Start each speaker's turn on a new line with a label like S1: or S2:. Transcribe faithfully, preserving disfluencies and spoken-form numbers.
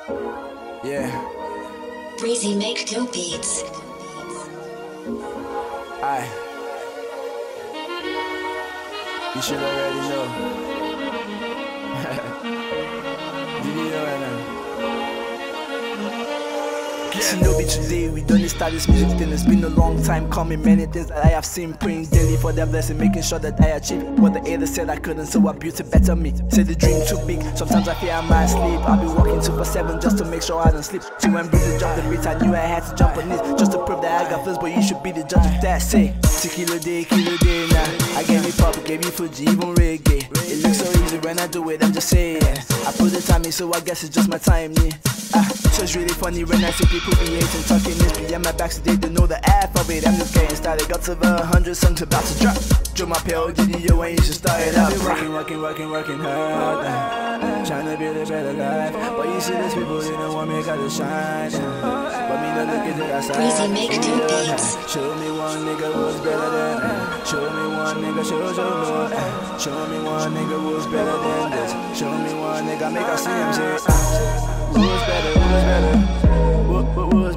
S1: Yeah.
S2: Breezy make dope beats.
S1: Aye. You should already know. Did you know right now? Shinobi, today we done start this music thing. It's been a long time coming. Many things that I have seen, praying daily for their blessing, making sure that I achieve what the haters said I couldn't. So I built a better me. Say the dream too big. Sometimes I fear I might sleep. I'll be walking two for seven just to make sure I don't sleep. So when Breezy dropped the beat, I knew I had to jump on it just to prove that I got first. But you should be the judge of that. Say, tequila day, kilo day now. I gave you pop, gave you Fuji, even reggae. It looks so easy when I do it. I'm just saying. I put the time in, so I guess it's just my time, yeah. Ah, so it's really funny when I see people be hating, talking this behind my back, so they don't know the half of it. I'm just getting started, got over a hundred songs about to drop. Joe my pill, G D O, and you should start it up. Working, working, working, working hard, uh, trying to build a better life. But you see these people, they don't want me to shine. Uh, but me not look at the outside.
S2: Breezy make dope beats.
S1: Show me one nigga who's better than uh, show me one nigga, show, show me uh, show me one nigga who's better than this. Show me one nigga, make I see him say uh, who's better, who's better, who, who, who's